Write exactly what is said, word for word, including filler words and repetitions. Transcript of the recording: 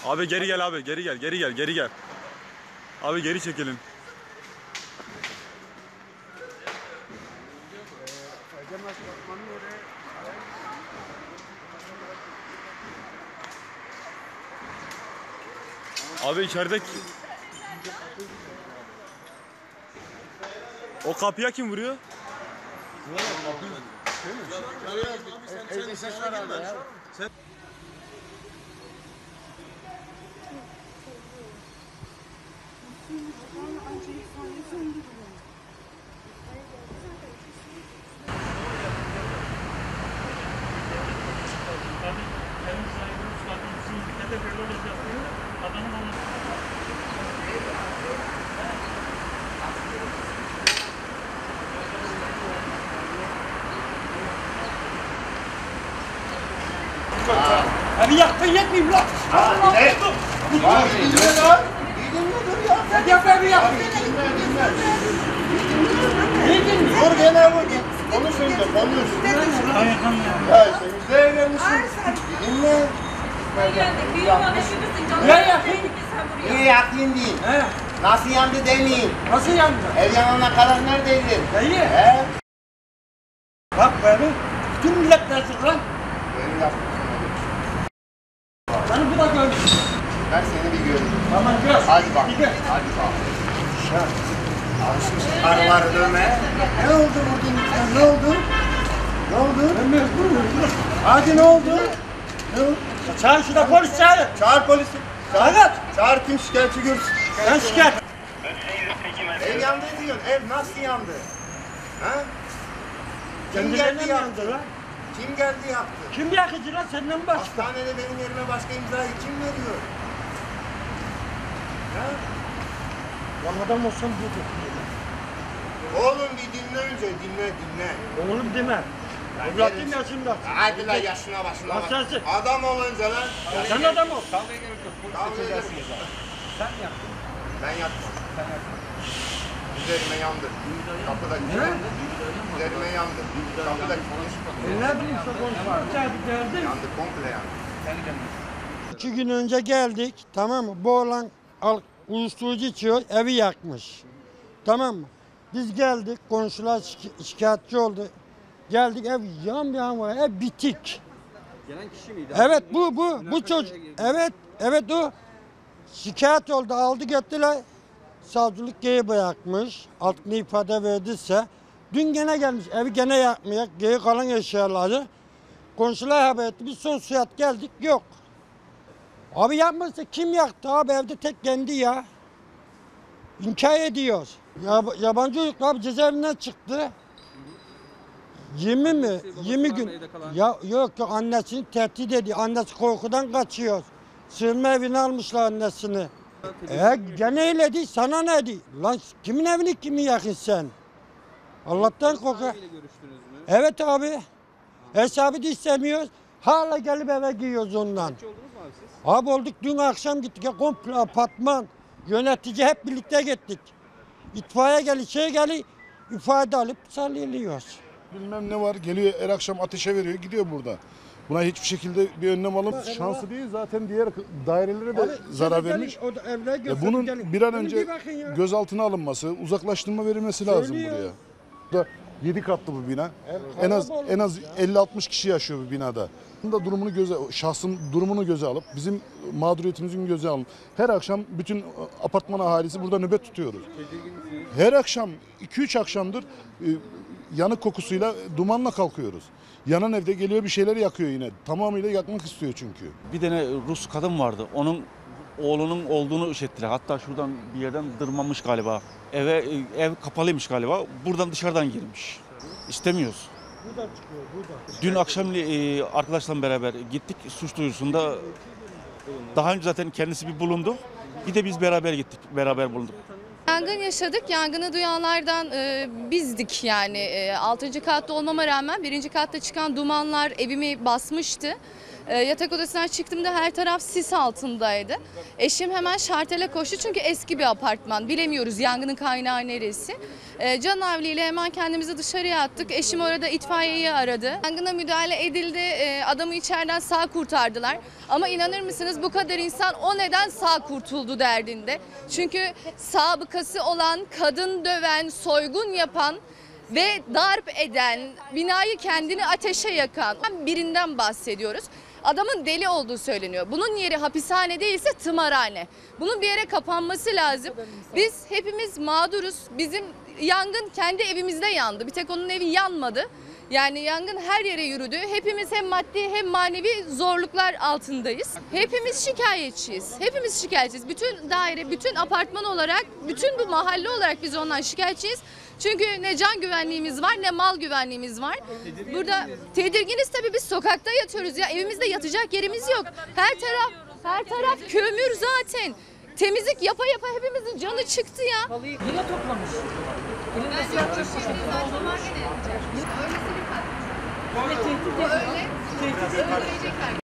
Abi geri gel abi, geri gel, geri gel, geri gel. Abi geri çekilin. Abi içeride o kapıya kim vuruyor? Evde ses var abi ya. Abi yaktın yetmeyeyim lan. Ne? Var dinle lan. Dinle ya. Sen yapar mı yaktın? Dur gene vur. Konuş önce konuş. Ya sen de evlenmişsin. Dinle. Ya yakayım. Niye yakayım değil. He. Nasıl yandı demeyin. Nasıl yandı? Ev yanana kadar neredeydin? Dayı. He? Bak beni. Bütün millet dersin lan. Benim yaptım. Beni bu da görmüş. Ben seni bir göreyim. Tamam gör. Hadi bak. Bir gör. Hadi bak. Alışmış karıları dövmeye. Ne oldu vurdun lütfen? Ne oldu? Ne oldu? Ben mecburum. Hadi ne oldu? Ne oldu? Çağır şurada polis çağır. Çağır polisi. Çağır. Evet. Çağır kim şikayetçi görsün. Ben şikayet. Ev yandı diyorsun. Ev nasıl yandı? Ha? Kim Kendilerine geldi mi yaptı? yandı lan? Kim geldi yaptı? Kim yakıcı lan senden mi başka? Hastanede benim yerime başka imzayı kim veriyor? Ha? Lan adam olsam budur. Oğlum bir dinle önce. Dinle dinle. Oğlum deme. Evlatım yaşında. Hadi lan yaşına başına Lan bak. sensin. Adam olunca lan. Sen adam ol. Kavga edersiniz. Sen yaptın. Ben yattım. Üzerime yandı. Kapıda yandı. Üzerime yandı. Kapıda Ne bileyim şu konuşma. Çağırdık geldik. yandı. Komple yandı. İki gün önce geldik, tamam mı? Bu oğlan al, uyuşturucu içiyor, evi yakmış. Tamam mı? Biz geldik, komşular şik- şikayetçi oldu. Geldik, ev yan yan var, ev bitik. Gelen kişi miydi? Evet, bu, bu, bu çocuk. Evet, evet o. Şikayet oldu, aldı gittiler. Savcılık geri bırakmış, alt ne ifade verdiyse. Dün gene gelmiş, evi gene yakmaya, geri kalan eşyaları. Komşular haber etti, biz son suat geldik, yok. Abi yapmazsa kim yaktı abi, evde tek kendi ya. İnkar ediyoruz. Ya, yabancı çocuk abi cezaevinden çıktı. yirmi mi? yirmi gün. Ya yok yok, annesini tehdit ediyor. Annesi korkudan kaçıyor. Sığınma evine almışlar annesini. E gene öyle değil, sana ne değil? Lan kimin evini kimi yakın sen? Allah'tan korkar. Evet abi. Hesabı da istemiyoruz. Hala gelip eve giyiyoruz ondan. Abi olduk, dün akşam gittik ya, komple apartman, yönetici hep birlikte gittik. İtfaiye geli, şey geli, ifade alıp salıyoruz. Bilmem ne var, geliyor her akşam ateşe veriyor, gidiyor burada. Buna hiçbir şekilde bir önlem alıp şansı değil, zaten diğer dairelere de Abi, zarar gelin, vermiş. o da evler E götürün, bunun gelin. bir an Bunu önce bir bakın ya. gözaltına alınması, uzaklaştırma verilmesi lazım Söylüyor. buraya. Burada yedi katlı bu bina. Evet, En az kalabalık en az elli altmış kişi yaşıyor bu binada. Bunun da durumunu göze, şahsın durumunu göze alıp bizim mağduriyetimizin göze alıp her akşam bütün apartman ahalisi burada nöbet tutuyoruz. Her akşam iki üç akşamdır e, yanık kokusuyla dumanla kalkıyoruz. Yanan evde geliyor bir şeyler yakıyor yine. Tamamıyla yakmak istiyor çünkü. Bir tane Rus kadın vardı. Onun oğlunun olduğunu işittiler. Hatta şuradan bir yerden dırmanmış galiba. Eve ev kapalıymış galiba. Buradan dışarıdan girmiş. İstemiyoruz. Buradan çıkıyor, buradan. Dün akşam e, arkadaşlarla beraber gittik. Suç duyurusunda daha önce zaten kendisi bir bulundu. Bir de biz beraber gittik. Beraber bulunduk. Yangın yaşadık. Yangını duyanlardan e, bizdik yani. E, altıncı katta olmama rağmen birinci katta çıkan dumanlar evimi basmıştı. E, yatak odasından çıktığımda her taraf sis altındaydı. Eşim hemen şartele koştu çünkü eski bir apartman. Bilemiyoruz yangının kaynağı neresi. E, can havliyle hemen kendimizi dışarıya attık. Eşim orada itfaiyeyi aradı. Yangına müdahale edildi. E, adamı içeriden sağ kurtardılar. Ama inanır mısınız bu kadar insan o neden sağ kurtuldu derdinde. Çünkü sabıkası olan, kadın döven, soygun yapan ve darp eden, binayı kendini ateşe yakan birinden bahsediyoruz. Adamın deli olduğu söyleniyor. Bunun yeri hapishane değilse tımarhane. Bunun bir yere kapanması lazım. Biz hepimiz mağduruz. Bizim yangın kendi evimizde yandı. Bir tek onun evi yanmadı. Yani yangın her yere yürüdü. Hepimiz hem maddi hem manevi zorluklar altındayız. Hepimiz şikayetçiyiz. Hepimiz şikayetçiyiz. Bütün daire, bütün apartman olarak, bütün bu mahalle olarak biz ondan şikayetçiyiz. Çünkü ne can güvenliğimiz var ne mal güvenliğimiz var. Burada tedirginiz tabii, biz sokakta yatıyoruz ya, evimizde yatacak yerimiz yok. Her taraf her taraf kömür zaten. Temizlik yapa yapa hepimizin canı çıktı ya. Yine toplamış. Elinde siyah çöp poşeti. Öyle tehdit ediyor.